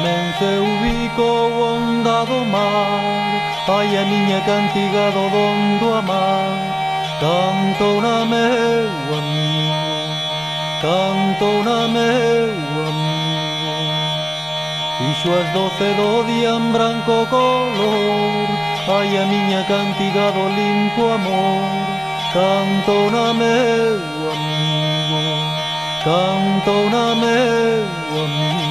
Tamén se ubicou onda do mar, ai a miña cantiga do don do amar. Cantou na meu amigo, cantou na meu amigo. Fixo as 12 do día en branco color, ai a miña cantiga do limpo amor. Cantou na meu amigo, cantou na meu amigo.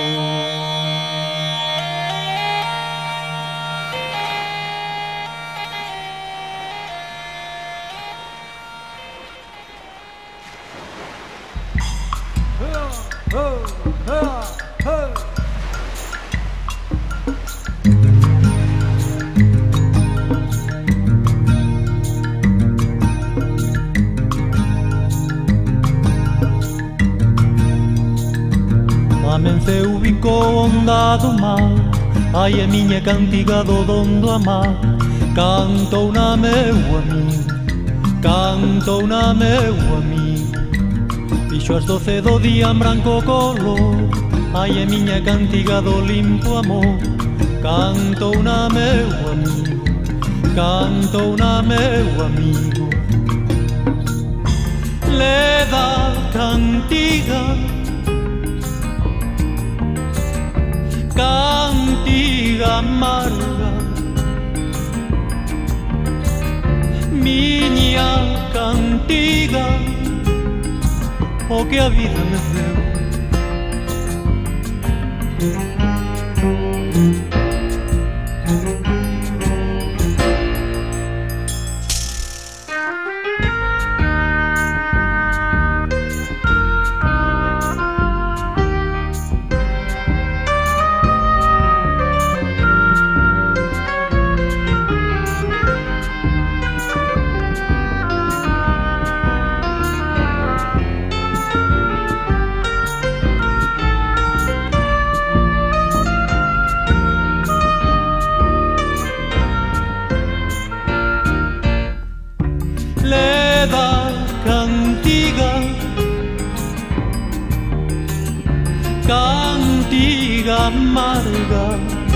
Tamén se ubicou onda do mar, ai a miña cantiga do don do amar. Cantou na meu amigo, cantou na meu amigo. Fixo as 12 do día en branco color, ai a miña cantiga do limpo amor. Cantou na meu amigo, cantou na meu amigo. Leda cantiga, cantiga amarga, miña cantiga, o que a vida me deu. Leda cantiga, cantiga amarga,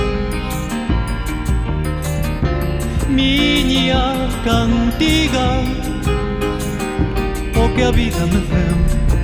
miña cantiga, o que a vida me deu.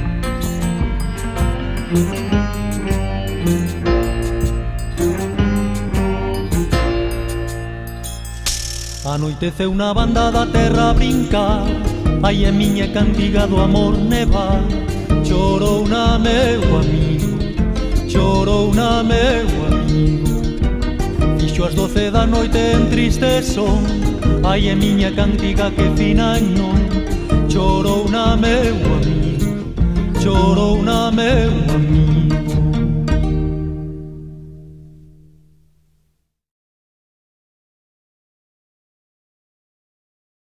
Anoiteceu na banda da terra a brincar, ai a miña cantiga do amor nevar. Chorou na meu amigo, chorou na meu amigo. Fixo as 12 da noite en triste son, ai a miña cantiga que fina en non. Chorou na meu amigo, chorou na meu amigo.